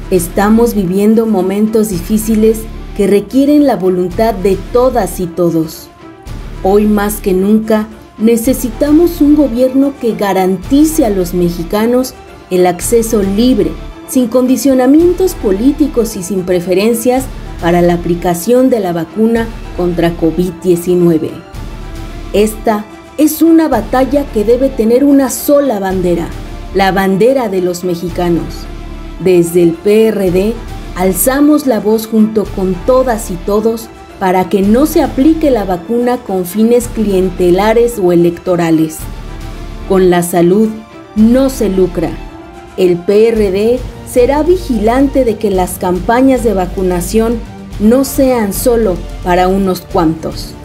Estamos viviendo momentos difíciles que requieren la voluntad de todas y todos. Hoy más que nunca necesitamos un gobierno que garantice a los mexicanos el acceso libre, sin condicionamientos políticos y sin preferencias para la aplicación de la vacuna contra COVID-19. Esta es una batalla que debe tener una sola bandera, la bandera de los mexicanos. Desde el PRD alzamos la voz junto con todas y todos para que no se aplique la vacuna con fines clientelares o electorales. Con la salud no se lucra. El PRD será vigilante de que las campañas de vacunación no sean solo para unos cuantos.